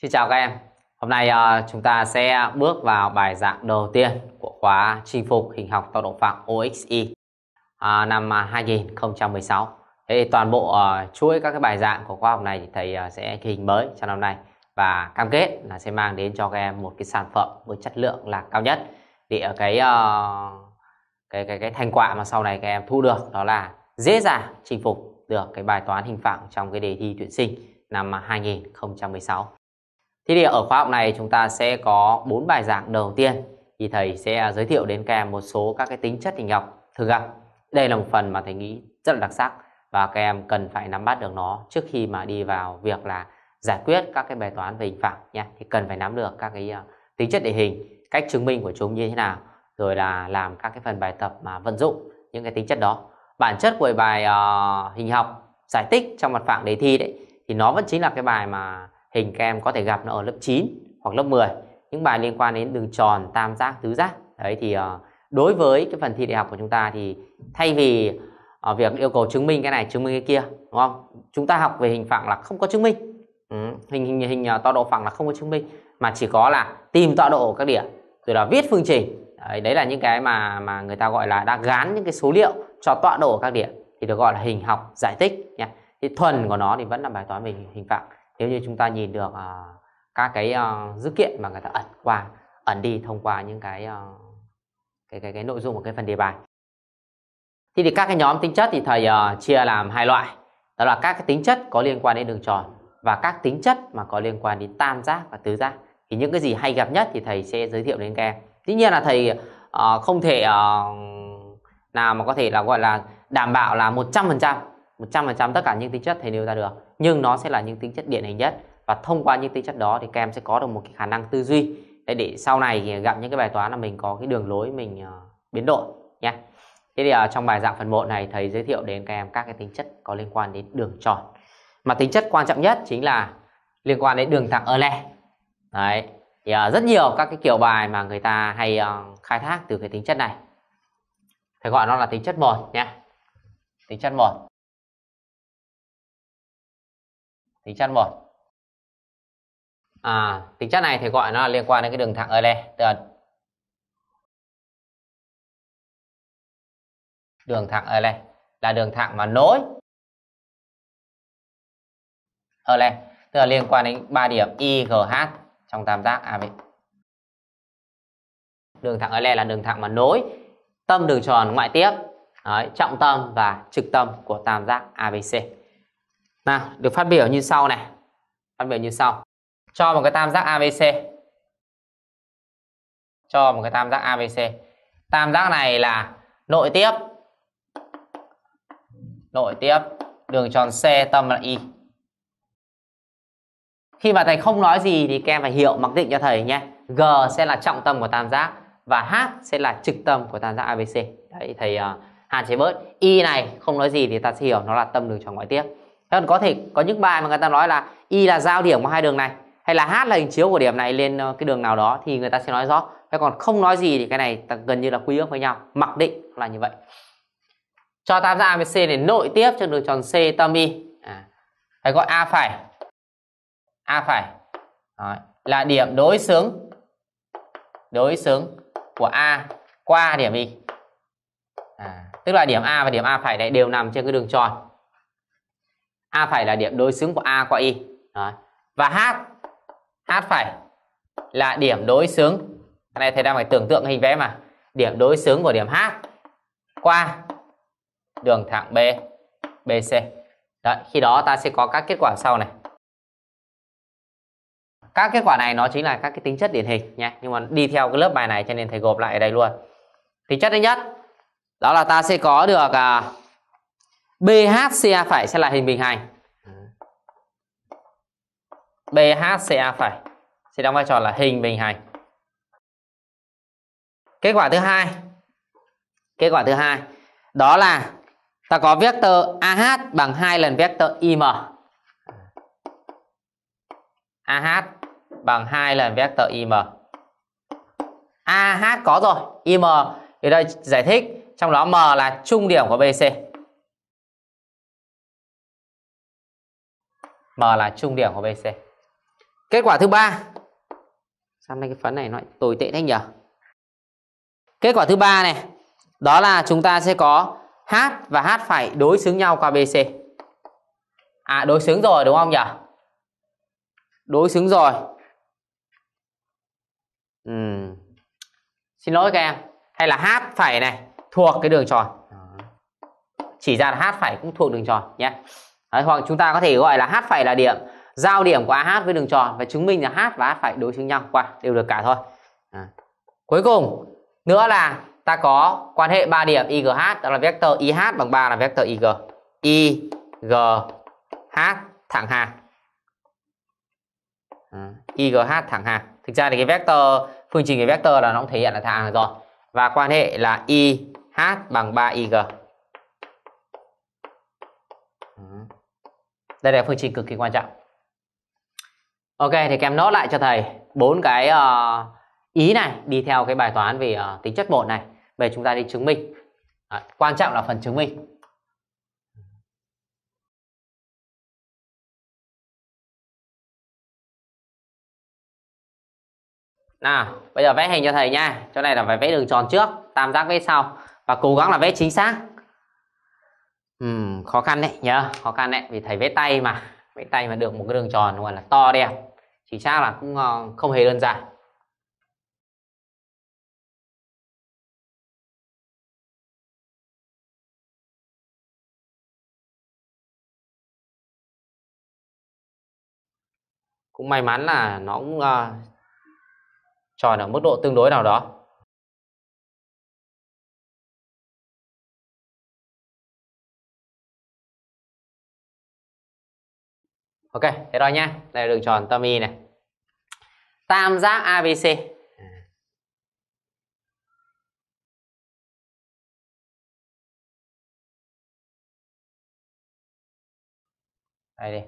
Xin chào các em. Hôm nay chúng ta sẽ bước vào bài giảng đầu tiên của khóa chinh phục hình học tọa độ phẳng OXY năm 2016. Thế toàn bộ chuỗi các cái bài giảng của khóa học này thì thầy sẽ ghi hình mới cho năm nay và cam kết là sẽ mang đến cho các em một cái sản phẩm với chất lượng là cao nhất để cái thành quả mà sau này các em thu được đó là dễ dàng chinh phục được cái bài toán hình phẳng trong cái đề thi tuyển sinh năm 2016. Thế thì ở khóa học này chúng ta sẽ có 4 bài giảng đầu tiên thì thầy sẽ giới thiệu đến các em một số các cái tính chất hình học thường gặp. Đây là một phần mà thầy nghĩ rất là đặc sắc và các em cần phải nắm bắt được nó trước khi mà đi vào việc là giải quyết các cái bài toán về hình phẳng nhé. Thì cần phải nắm được các cái tính chất địa hình, cách chứng minh của chúng như thế nào, rồi là làm các cái phần bài tập mà vận dụng những cái tính chất đó. Bản chất của bài hình học giải tích trong mặt phẳng đề thi đấy thì nó vẫn chính là cái bài mà hình các em có thể gặp nó ở lớp 9 hoặc lớp 10, những bài liên quan đến đường tròn, tam giác, tứ giác. Đấy thì đối với cái phần thi đại học của chúng ta thì thay vì việc yêu cầu chứng minh cái này, chứng minh cái kia, đúng không? Chúng ta học về hình phẳng là không có chứng minh. Hình tọa độ phẳng là không có chứng minh, mà chỉ có là tìm tọa độ của các điểm rồi là viết phương trình. Đấy là những cái mà người ta gọi là đã gán những cái số liệu cho tọa độ của các điểm thì được gọi là hình học giải tích nha. Thì thuần của nó thì vẫn là bài toán về hình phẳng. Nếu như chúng ta nhìn được các cái dữ kiện mà người ta ẩn đi thông qua những cái nội dung của cái phần đề bài. Thì các cái nhóm tính chất thì thầy chia làm hai loại. Đó là các cái tính chất có liên quan đến đường tròn và các tính chất mà có liên quan đến tam giác và tứ giác. Thì những cái gì hay gặp nhất thì thầy sẽ giới thiệu đến các em. Dĩ nhiên là thầy không thể nào mà có thể là gọi là đảm bảo là 100% tất cả những tính chất thầy nêu ra được, nhưng nó sẽ là những tính chất điển hình nhất, và thông qua những tính chất đó thì các em sẽ có được một cái khả năng tư duy để sau này thì gặp những cái bài toán là mình có cái đường lối mình biến đổi nhé. Thế thì trong bài giảng phần 1 này thầy giới thiệu đến các em các cái tính chất có liên quan đến đường tròn, mà tính chất quan trọng nhất chính là liên quan đến đường thẳng Euler. Đấy thì rất nhiều các cái kiểu bài mà người ta hay khai thác từ cái tính chất này, thầy gọi nó là tính chất 1 nhé. Tính chất 1. Tính chất 1. Tính chất này thì gọi nó là liên quan đến cái đường thẳng Euler, tức là đường thẳng Euler là đường thẳng mà nối Euler, tức là liên quan đến 3 điểm Y, G, H trong tam giác AB. Đường thẳng Euler là đường thẳng mà nối tâm đường tròn ngoại tiếp, đấy, trọng tâm và trực tâm của tam giác ABC. Nào, được phát biểu như sau này. Phát biểu như sau. Cho một cái tam giác ABC. Cho một cái tam giác ABC. Tam giác này là nội tiếp. Nội tiếp đường tròn C tâm là Y. Khi mà thầy không nói gì thì các em phải hiểu mặc định cho thầy nhé. G sẽ là trọng tâm của tam giác và H sẽ là trực tâm của tam giác ABC. Đấy, thầy hạn chế bớt. Y này không nói gì thì ta sẽ hiểu nó là tâm đường tròn ngoại tiếp. Còn có thể có những bài mà người ta nói là Y là giao điểm của hai đường này, hay là H là hình chiếu của điểm này lên cái đường nào đó, thì người ta sẽ nói rõ. Thế còn không nói gì thì cái này ta gần như là quy ước với nhau, mặc định là như vậy. Cho tam giác ABC này nội tiếp cho đường tròn C tâm Y. Thầy gọi A phẩy. A phẩy là điểm đối xứng. Đối xứng của A qua điểm Y. Tức là điểm A và điểm A phẩy này đều nằm trên cái đường tròn. A phẩy là điểm đối xứng của A qua Y. Và H phẩy là điểm đối xứng. Cái này thầy đang phải tưởng tượng hình vẽ mà. Điểm đối xứng của điểm H qua đường thẳng B, BC. Đấy, khi đó ta sẽ có các kết quả sau này. Các kết quả này nó chính là các cái tính chất điển hình nhé, nhưng mà đi theo cái lớp bài này cho nên thầy gộp lại ở đây luôn. Tính chất thứ nhất đó là ta sẽ có được BHCA phẩy sẽ là hình bình hành. BHCA phẩy sẽ đóng vai trò là hình bình hành. Kết quả thứ hai. Kết quả thứ hai đó là ta có vectơ AH bằng 2 lần vectơ IM. AH bằng 2 lần vectơ IM. AH có rồi, IM thì đây giải thích, trong đó M là trung điểm của BC. M là trung điểm của BC. Kết quả thứ ba, sao đây cái phấn này nó tồi tệ thế nhỉ? Kết quả thứ ba này, đó là chúng ta sẽ có H và H phải đối xứng nhau qua BC. Đối xứng rồi đúng không nhỉ? Đối xứng rồi. Xin lỗi các em. Hay là H phải này thuộc cái đường tròn. Chỉ ra là H phải cũng thuộc đường tròn nhé. Đấy, hoặc chúng ta có thể gọi là H phải là điểm giao điểm của AH với đường tròn và chứng minh là H và H phải đối xứng nhau qua, đều được cả thôi. Cuối cùng nữa là ta có quan hệ 3 điểm IGH, đó là vector IH bằng 3 là vector IG. IGH thẳng hàng. IGH thẳng hàng. Thực ra thì cái vector, phương trình cái vector là nó cũng thể hiện là thẳng hàng rồi. Và quan hệ là IH bằng 3 IG. Đây là phương trình cực kỳ quan trọng. Ok, thì kèm nốt lại cho thầy 4 cái ý này đi theo cái bài toán về tính chất một này. Về chúng ta đi chứng minh. Quan trọng là phần chứng minh. Nào, bây giờ vẽ hình cho thầy nha. Chỗ này là phải vẽ đường tròn trước, tam giác vẽ sau. Và cố gắng là vẽ chính xác. Khó khăn đấy nhớ, khó khăn đấy. Vì thầy vẽ tay mà. Vẽ tay mà được một cái đường tròn gọi là to đẹp. Chính xác là cũng không hề đơn giản. Cũng may mắn là nó cũng tròn ở mức độ tương đối nào đó. Ok, thế rồi nhá. Đây là đường tròn tâm Y này. Tam giác ABC. Đây đi.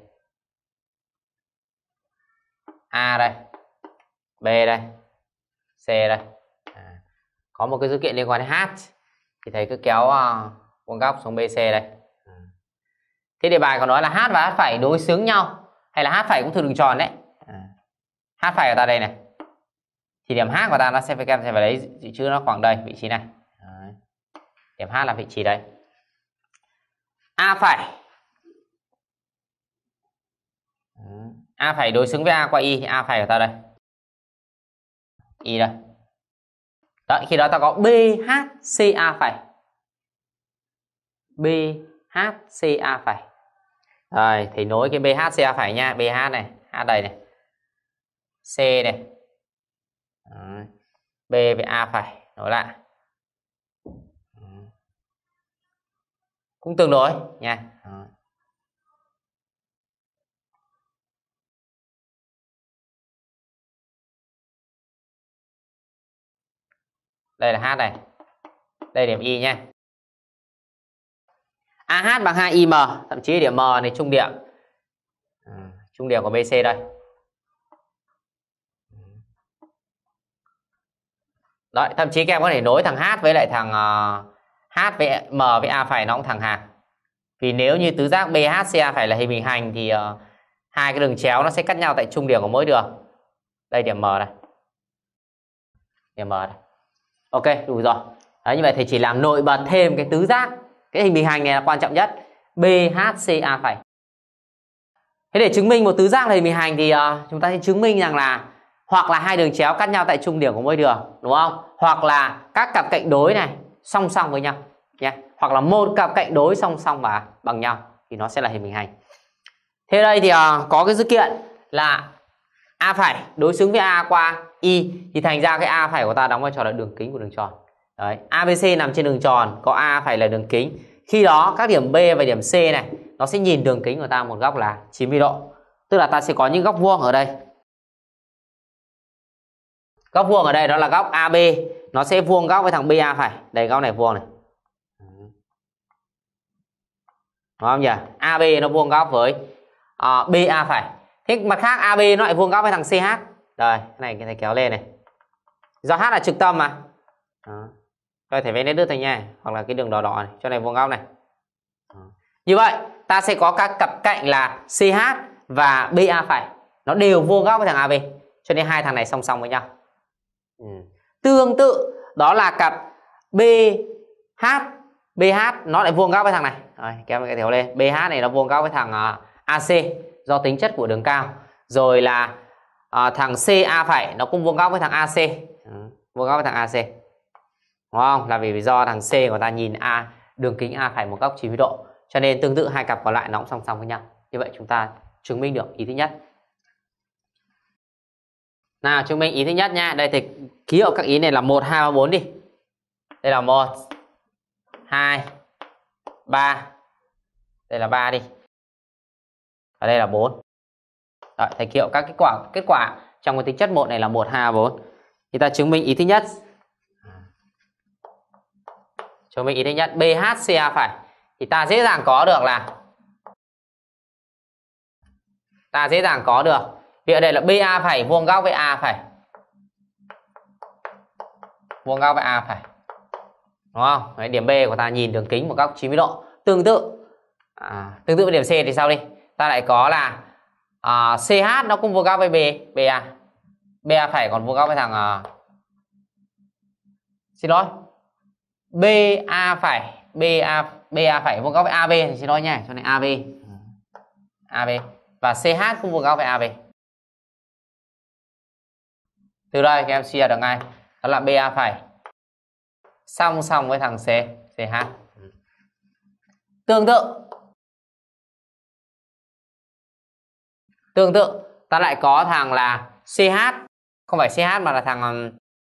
A đây. B đây. C đây. Có một cái dữ kiện liên quan đến H. Thì thầy cứ kéo vuông góc xuống BC đây. Thế đề bài còn nói là H và H phải đối xứng nhau. Hay là H phải cũng thuộc đường tròn đấy. H phải của ta đây này. Thì điểm H của ta nó sẽ phải lấy chữ nó khoảng đây, vị trí này. Đấy. Điểm H là vị trí đây. A phải. A phải đối xứng với A qua Y thì A phải của ta đây. Y đây. Đấy, khi đó ta có BHCA phải. BHCA phải. Rồi, thì nối cái BHCA phải nha. BH này, H đây này. C này. Đấy. B với A phải, nối lại. Cũng tương đối nha. Đấy. Đây là H này. Đây điểm Y nha. AH bằng 2IM, thậm chí điểm M này trung điểm. Trung điểm của BC đây. Đấy, thậm chí các em có thể nối thằng H với lại thằng H với M với A phải nó cũng thẳng hàng. Vì nếu như tứ giác BHCA phải là hình bình hành thì hai cái đường chéo nó sẽ cắt nhau tại trung điểm của mỗi đường. Đây điểm M đây. Điểm M đây. Ok, đủ rồi. Đấy, như vậy thì chỉ làm nổi bật thêm cái tứ giác. Cái hình bình hành này là quan trọng nhất. BHCA phải. Thế để chứng minh một tứ giác là hình bình hành thì chúng ta sẽ chứng minh rằng là hoặc là hai đường chéo cắt nhau tại trung điểm của mỗi đường, đúng không? Hoặc là các cặp cạnh đối này song song với nhau nhé. Hoặc là một cặp cạnh đối song song và bằng nhau thì nó sẽ là hình bình hành. Thế đây thì có cái dữ kiện là A phải đối xứng với A qua Y thì thành ra cái A phải của ta đóng vai trò là đường kính của đường tròn. Đấy, ABC nằm trên đường tròn, có A phải là đường kính. Khi đó các điểm B và điểm C này nó sẽ nhìn đường kính của ta một góc là 90 độ. Tức là ta sẽ có những góc vuông ở đây. Góc vuông ở đây đó là góc AB, nó sẽ vuông góc với thằng BA phải. Đây góc này vuông này. Đúng không nhỉ? AB nó vuông góc với BA phải. Thế mặt khác AB nó lại vuông góc với thằng CH. Đây, cái này kéo lên này. Do H là trực tâm mà. Đó. Rồi thể vẽ nét đứt thôi nha, hoặc là cái đường đỏ đỏ này, cho này vuông góc này. Đó. Như vậy, ta sẽ có các cặp cạnh là CH và BA phải. nó đều vuông góc với thằng AB, cho nên hai thằng này song song với nhau. Tương tự đó là cặp BH nó lại vuông góc với thằng này. Rồi, các em kéo lên. BH này nó vuông góc với thằng AC do tính chất của đường cao. Rồi là thằng CA phẩy nó cũng vuông góc với thằng AC. Vuông góc với thằng AC. Đúng không? Là vì do thằng C của ta nhìn đường kính A phẩy một góc 90 độ. Cho nên tương tự hai cặp còn lại nó cũng song song với nhau. Như vậy chúng ta chứng minh được ý thứ nhất. Nào, chứng minh ý thứ nhất nha. Đây thì ký hiệu các ý này là 1, 2, 3, 4 đi. Đây là 1, 2, 3. Đây là 3 đi. Và đây là 4. Đấy, thầy ký hiệu các kết quả trong cái tính chất 1 này là 1, 2, 4. Thì ta chứng minh ý thứ nhất. Chứng minh ý thứ nhất BHCA phải. Thì ta dễ dàng có được là vì ở đây là BA phẩy vuông góc với A phẩy. Vuông góc với A phẩy. Đúng không? Đấy, điểm B của ta nhìn đường kính một góc 90 độ. Tương tự với điểm C thì sao đi? Ta lại có là CH nó cũng vuông góc với BA. BA phẩy còn vuông góc với thằng xin lỗi. BA phẩy vuông góc với AB thì xin lỗi nha, cho nên AB và CH cũng vuông góc với AB. Từ đây các em suy ra được ngay đó là BA phẩy song song với thằng CH. Tương tự ta lại có thằng là CH, không phải CH mà là thằng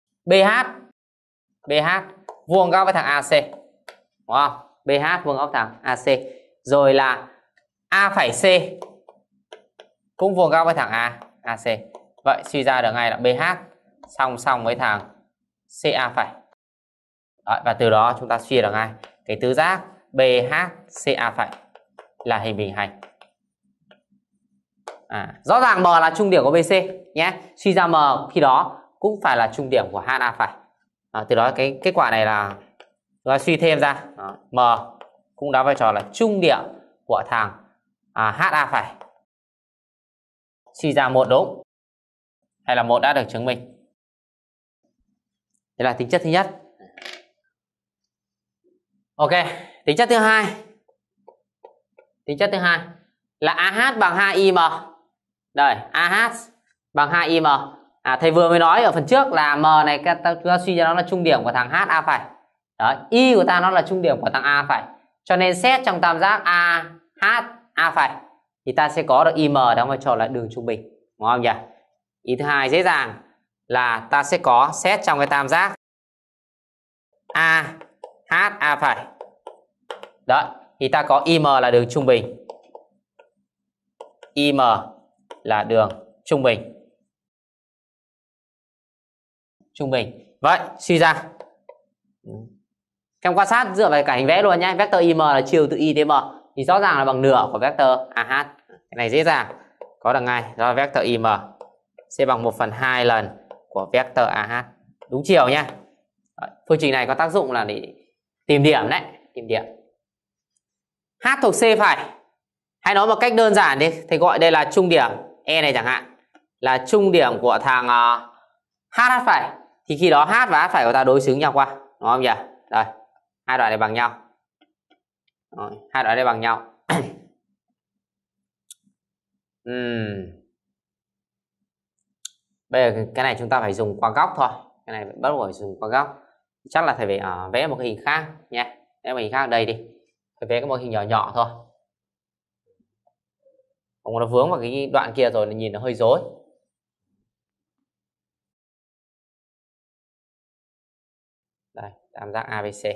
BH vuông góc với thằng AC. Đúng không? BH vuông góc thằng AC. Rồi là A phẩy C cũng vuông góc với thằng AC. Vậy suy ra được ngay là BH song song với thằng CA phẩy. Đấy, và từ đó chúng ta suy được ngay cái tứ giác BHCA phẩy là hình bình hành. Rõ ràng M là trung điểm của BC nhé. Suy ra M khi đó cũng phải là trung điểm của HA phẩy. Từ đó cái kết quả này là chúng ta suy thêm ra M cũng đóng vai trò là trung điểm của thằng HA phẩy. Suy ra một đúng hay là một đã được chứng minh. Đây là tính chất thứ nhất. Ok, tính chất thứ hai. Tính chất thứ hai là AH bằng 2IM. Đây, AH bằng 2IM. Thầy vừa mới nói ở phần trước là M này chúng ta suy ra nó là trung điểm của thằng HA phẩy. Đấy, Y của ta nó là trung điểm của thằng A phẩy. Cho nên xét trong tam giác AHA phẩy thì ta sẽ có được IM đóng vai trò là đường trung bình. Đúng không nhỉ? Ý thứ hai dễ dàng là ta sẽ có xét trong cái tam giác AHA phẩy. Đấy, thì ta có IM là đường trung bình. IM là đường trung bình. Trung bình. Vậy, suy ra. Trong quan sát dựa vào cả hình vẽ luôn nhé. Vector IM là chiều từ Y đến M. Thì rõ ràng là bằng nửa của vector AH. Cái này dễ dàng. Có được ngay. Do vector IM sẽ bằng 1/2 lần của vector AH. Đúng chiều nhé. Phương trình này có tác dụng là để tìm điểm đấy. Tìm điểm. H thuộc C phải. Hãy nói một cách đơn giản đi. Thầy gọi đây là trung điểm. E này chẳng hạn. Là trung điểm của thằng HH phải. Thì khi đó H và H phải của ta đối xứng nhau qua. Đúng không nhỉ? Đây. Hai đoạn này bằng nhau. Rồi, hai đoạn này bằng nhau. Bây giờ cái này chúng ta phải dùng qua góc thôi. Cái này bắt buộc phải dùng qua góc. Chắc là thầy phải vẽ một cái hình khác nhé. Vẽ một hình khác ở đây đi. Thầy vẽ một hình nhỏ nhỏ thôi. Không nó vướng vào cái đoạn kia rồi nhìn nó hơi rối. Đây, tam giác ABC.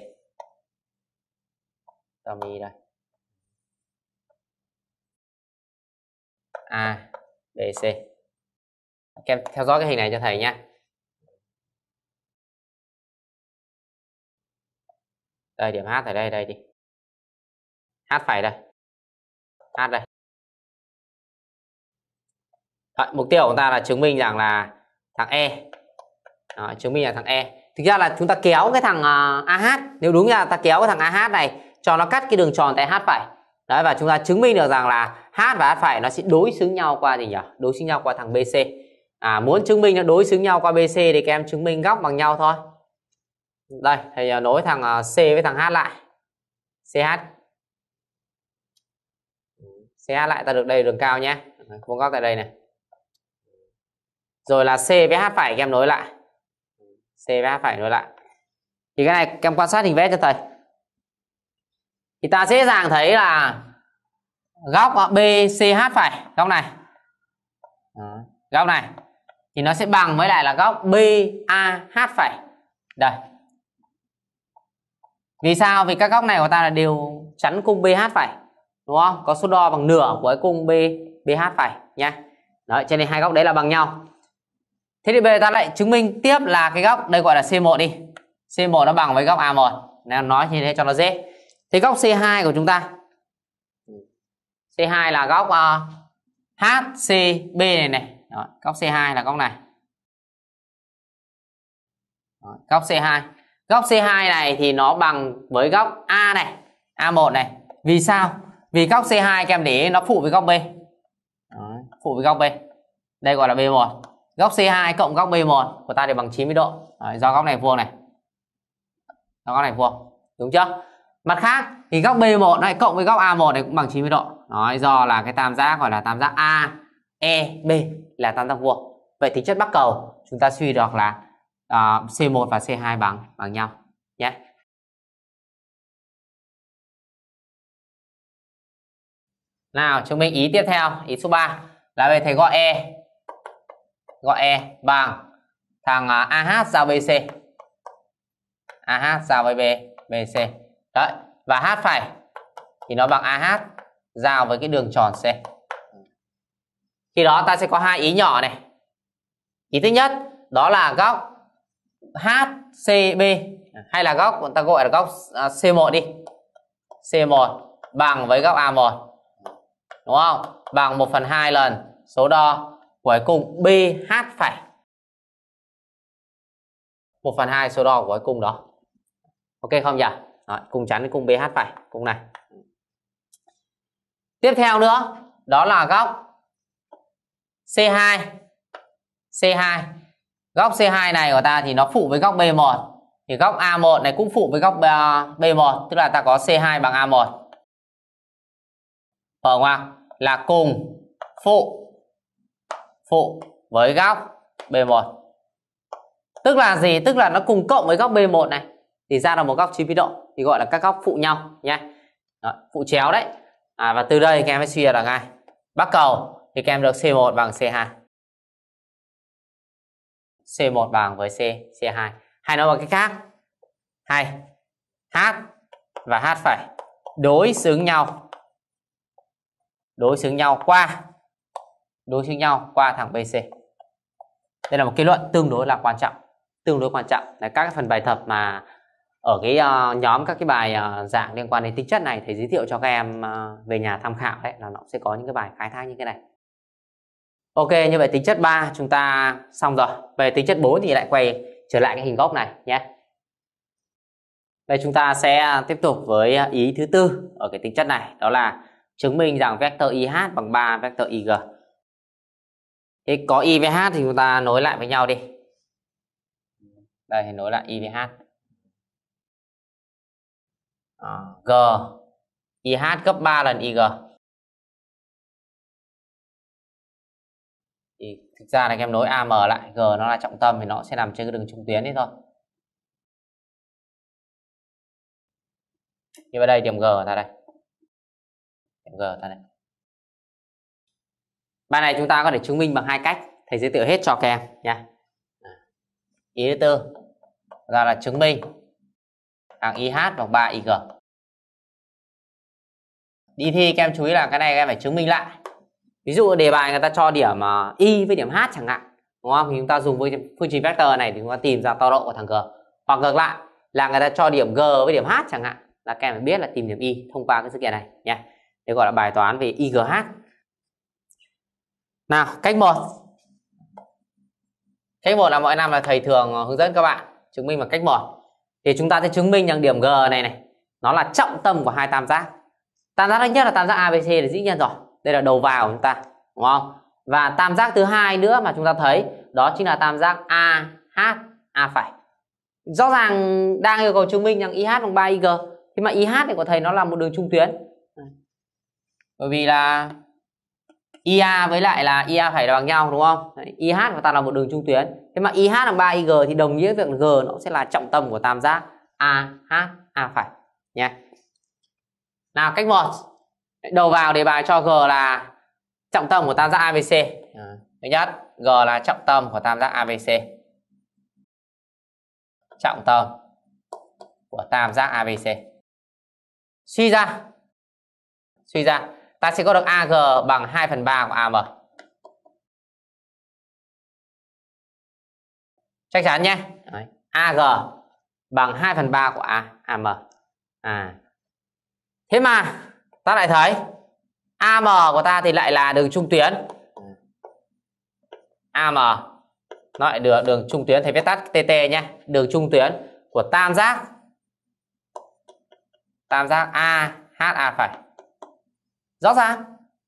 Tâm Y đây. A, B, C. Các em theo dõi cái hình này cho thầy nhé. Đây, điểm H ở đây, đây đi. H phải đây. H đây. Đấy, mục tiêu của ta là chứng minh rằng là thằng E. Đó, chứng minh là thằng E. Thực ra là chúng ta kéo cái thằng AH. Nếu đúng là ta kéo cái thằng AH này cho nó cắt cái đường tròn tại H phải. Đấy, và chúng ta chứng minh được rằng là H H và H phẩy nó sẽ đối xứng nhau qua gì nhỉ? Đối xứng nhau qua thằng BC. Muốn chứng minh nó đối xứng nhau qua BC thì các em chứng minh góc bằng nhau thôi. Đây, thầy nối thằng C với thằng H lại. CH lại ta được đây đường cao nhé. Vuông góc tại đây này. Rồi là C với H phẩy các em nối lại. C với H phẩy nối lại. Thì cái này các em quan sát hình vẽ cho thầy. Thì ta dễ dàng thấy là góc BCH phẩy, góc này. Góc này thì nó sẽ bằng với lại là góc BAH phẩy. Đây. Vì sao? Vì các góc này của ta là đều chắn cung BH phẩy, đúng không? Có số đo bằng nửa của cái cung BH phẩy nhá. Đấy, cho nên hai góc đấy là bằng nhau. Thế thì bây giờ ta lại chứng minh tiếp là cái góc đây gọi là C1 đi. C1 nó bằng với góc A1. Nên nói như thế cho nó dễ. Thế góc C2 của chúng ta. C2 là góc HCB này. Đó, góc C2 là góc này. Đó, góc C2. Góc C2 này thì nó bằng với góc A này, A1 này. Vì sao? Vì góc C2 các em để ý nó phụ với góc B. Đó, phụ với góc B. Đây gọi là B1. Góc C2 cộng góc B1 của ta đều bằng 90 độ. Đấy, do góc này vuông này. Do góc này vuông. Đúng chưa? Mặt khác thì góc B1 này cộng với góc A1 này cũng bằng 90 độ. Nói do là cái tam giác gọi là tam giác AEB là tam giác vuông. Vậy tính chất bắc cầu chúng ta suy được là C1 và C2 bằng nhau nhé. Nào chứng minh ý tiếp theo, ý số 3 là về thầy gọi E bằng thằng AH giao BC. AH giao với BC. Đấy, và H phẩy thì nó bằng AH giao với cái đường tròn C. Khi đó ta sẽ có hai ý nhỏ này. Ý thứ nhất đó là góc HCB hay là góc ta gọi là góc C1 đi. C1 bằng với góc A1. Đúng không? Bằng 1/2 lần số đo của cái cung BH phẩy. 1/2 số đo của cái cung đó. Ok không nhỉ? Đó, cung chắn cái cung BH phẩy, cung này. Tiếp theo nữa, đó là góc C2. C2. Góc C2 này của ta thì nó phụ với góc B1. Thì góc A1 này cũng phụ với góc B1, tức là ta có C2 bằng A1. Phải không ạ? Là cùng phụ với góc B1. Tức là gì? Tức là nó cùng cộng với góc B1 này thì ra là một góc 90 độ, thì gọi là các góc phụ nhau nhé. Đó, phụ chéo đấy. Và từ đây các em mới suy ra ngay bắc cầu thì các em được C1 bằng C2. C1 bằng với C2. Hay nói bằng cách khác, hay H và H phẩy đối xứng nhau. Đối xứng nhau qua thằng BC. Đây là một kết luận tương đối là quan trọng. Tương đối quan trọng là các phần bài tập mà ở cái nhóm các cái bài dạng liên quan đến tính chất này thầy giới thiệu cho các em về nhà tham khảo đấy, là nó sẽ có những cái bài khai thác như thế này. Ok, như vậy tính chất 3 chúng ta xong rồi. Về tính chất 4 thì lại quay trở lại cái hình gốc này nhé. Đây chúng ta sẽ tiếp tục với ý thứ tư ở cái tính chất này, đó là chứng minh rằng vector IH bằng 3 vector IG. Thế có I với H thì chúng ta nối lại với nhau đi. Đây thì nối lại I với H. G IH gấp 3 lần IG. Thì thực ra là các em nối AM lại, G nó là trọng tâm thì nó sẽ nằm trên cái đường trung tuyến đấy thôi. Như vậy đây điểm G ở ta đây. Điểm G ở ta đây. Bài này chúng ta có thể chứng minh bằng hai cách, thầy giới thiệu hết cho các em nha. Ý thứ tư ra là chứng minh thằng IH bằng 3 IG. Đi thi các em chú ý là cái này các em phải chứng minh lại. Ví dụ đề bài người ta cho điểm Y với điểm H chẳng hạn, đúng không? Thì chúng ta dùng với phương trình vector này thì chúng ta tìm ra tọa độ của thằng G. Hoặc ngược lại là người ta cho điểm G với điểm H chẳng hạn, là các em phải biết là tìm điểm Y thông qua cái sự kiện này nha. Đây gọi là bài toán về IGH. Nào, cách 1. Cách 1 là mọi năm là thầy thường hướng dẫn các bạn chứng minh bằng cách 1. Thì chúng ta sẽ chứng minh rằng điểm G này nó là trọng tâm của hai tam giác. Tam giác thứ nhất là tam giác ABC là dĩ nhiên rồi. Đây là đầu vào của chúng ta, đúng không? Và tam giác thứ hai nữa mà chúng ta thấy đó chính là tam giác AH A phải. Rõ ràng đang yêu cầu chứng minh rằng IH bằng 3IG. Thì mà IH này của thầy nó là một đường trung tuyến. Bởi vì là IA với lại là IA phải là bằng nhau, đúng không? Đấy, IH của ta là một đường trung tuyến. Thế mà IH bằng 3IG thì đồng nghĩa việc G nó sẽ là trọng tâm của tam giác AH A phải nhé. Nào, cách 1. Đầu vào đề bài cho G là trọng tâm của tam giác ABC. Thứ nhất, G là trọng tâm của tam giác ABC. Trọng tâm của tam giác ABC. Suy ra ta sẽ có được AG bằng 2/3 của AM. Chắc chắn nhé. Đấy. AG bằng 2/3 của AM. Thế mà ta lại thấy AM của ta thì lại là đường trung tuyến. AM nó lại đường trung tuyến, thầy viết tắt TT nhé. Đường trung tuyến của tam giác AHA phải. Rõ ràng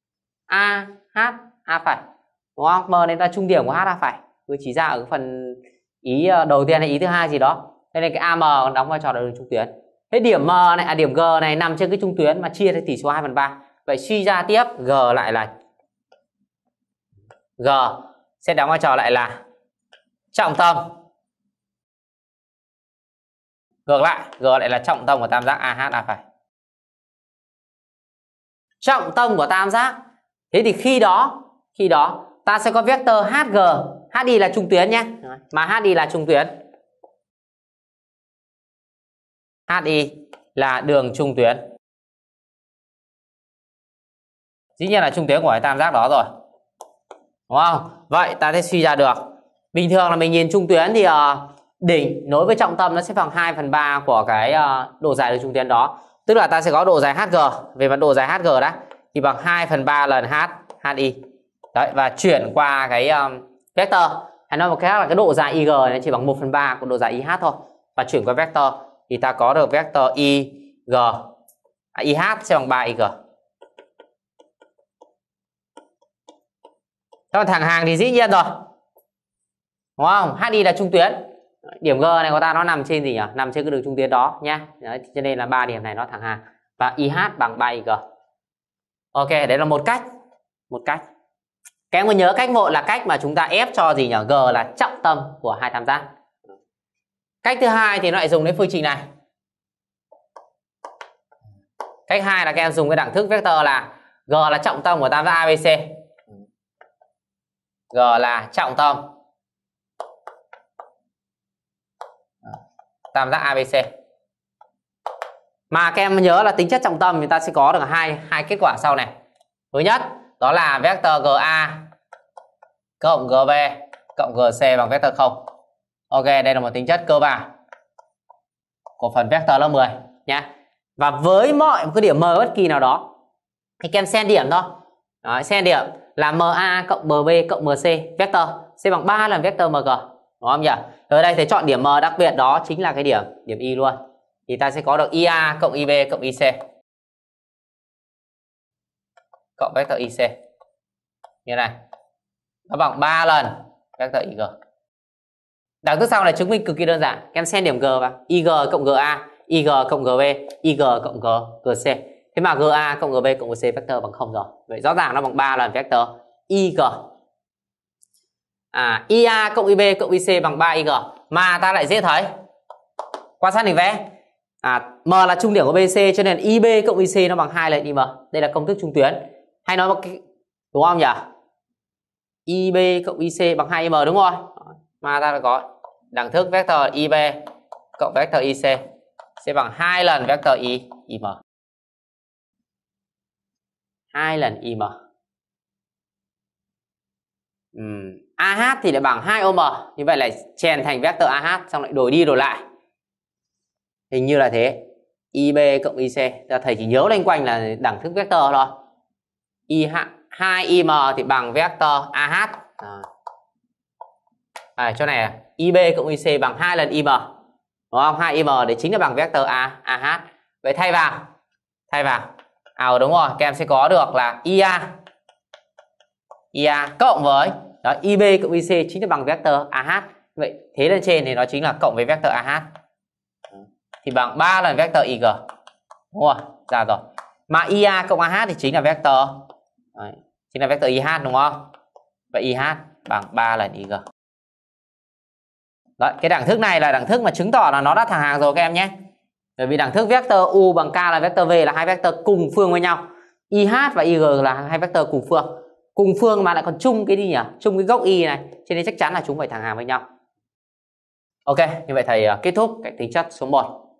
AHA phải, đúng không? M nên ta trung điểm của HA phải. Tôi chỉ ra ở cái phần ý đầu tiên hay ý thứ hai gì đó. Đây là cái AM đóng vai trò là đường trung tuyến. Thế điểm M này, điểm G này nằm trên cái trung tuyến mà chia theo tỷ số 2/3. Vậy suy ra tiếp G lại là G sẽ đóng vai trò lại là trọng tâm. Ngược lại, G lại là trọng tâm của tam giác AHA phải. Trọng tâm của tam giác. Thế thì khi đó ta sẽ có vectơ HG. HI là trung tuyến nhé. Mà HI là trung tuyến. HI là đường trung tuyến. Dĩ nhiên là trung tuyến của cái tam giác đó rồi, đúng không? Vậy ta sẽ suy ra được. Bình thường là mình nhìn trung tuyến thì đỉnh nối với trọng tâm nó sẽ bằng 2/3 của cái độ dài đường trung tuyến đó. Tức là ta sẽ có độ dài HG, về mặt độ dài HG đó thì bằng 2/3 lần HI. Đấy, và chuyển qua cái vector. Hay nói một cách khác là cái độ dài IG nó chỉ bằng 1/3 của độ dài IH thôi. Và chuyển qua vector thì ta có được vector IG. IH sẽ bằng 3IG. Còn thẳng hàng thì dĩ nhiên rồi, đúng không? HI là trung tuyến. Điểm G này của ta nó nằm trên gì nhỉ? Nằm trên cái đường trung tuyến đó nhá. Đấy, cho nên là 3 điểm này nó thẳng hàng. Và IH bằng 3IG. Ok, đấy là một cách. Các em có nhớ cách 1 là cách mà chúng ta ép cho gì nhỉ? G là trọng tâm của hai tam giác. Cách thứ hai thì nó lại dùng đến phương trình này. Cách 2 là các em dùng cái đẳng thức vector là G là trọng tâm của tam giác ABC. G là trọng tâm tam giác ABC. Mà các em nhớ là tính chất trọng tâm thì ta sẽ có được hai kết quả sau này. Thứ nhất đó là vector GA cộng GB cộng GC bằng vector 0. Ok, đây là một tính chất cơ bản của phần vector lớp 10 nhé. Và với mọi một cái điểm M bất kỳ nào đó thì các em xen điểm thôi. Đấy, xen điểm là MA cộng MB cộng MC vector sẽ bằng 3 lần vector MG, đúng không nhỉ? Ở đây thầy chọn điểm M đặc biệt đó chính là cái điểm Y luôn. Thì ta sẽ có được IA cộng IB cộng IC cộng vector IC như này. Nó bằng 3 lần vector IG. Đằng thức sau này chứng minh cực kỳ đơn giản. Các em xen điểm G vào IG cộng GA, IG cộng GB, IG cộng GC. Thế mà GA cộng GB cộng GC vector bằng 0 rồi. Vậy rõ ràng nó bằng 3 lần vector IG. IA cộng IB cộng IC bằng 3IG. Mà ta lại dễ thấy. Quan sát hình vẽ. M là trung điểm của BC cho nên IB cộng IC nó bằng 2 lần IM. Đây là công thức trung tuyến. Hay nói một cái, đúng không nhỉ? IB cộng IC bằng 2IM đúng rồi. Mà ta đã có đẳng thức vector IB cộng vector IC sẽ bằng 2 lần vector IM. 2 lần IM. AH thì lại bằng 2 OM. Như vậy lại chèn thành vector AH xong lại đổi đi đổi lại. Hình như là thế. IB cộng IC. Thầy chỉ nhớ loanh quanh là đẳng thức vector thôi. 2IM thì bằng vector AH. Chỗ này IB cộng IC bằng 2 lần IM. Đúng không? 2IM để chính là bằng vector AH. Vậy thay vào. Đúng rồi, các em sẽ có được là IA IA cộng với đó, IB cộng IC chính là bằng vector AH. Vậy thế lên trên thì nó chính là cộng với vector AH thì bằng 3 lần vector IG. Đúng rồi, ra rồi. Mà IA cộng AH thì chính là vector đấy, chính là vector IH đúng không? Vậy IH bằng 3 lần IG. Đấy, cái đẳng thức này là đẳng thức mà chứng tỏ là nó đã thẳng hàng rồi các em nhé. Bởi vì đẳng thức vector U bằng K là vector V là hai vector cùng phương với nhau. IH và IG là hai vector cùng phương. Cùng phương mà lại còn chung cái gì nhỉ? Chung cái gốc Y này. Cho nên chắc chắn là chúng phải thẳng hàng với nhau. Ok, như vậy thầy kết thúc cách tính chất số 1.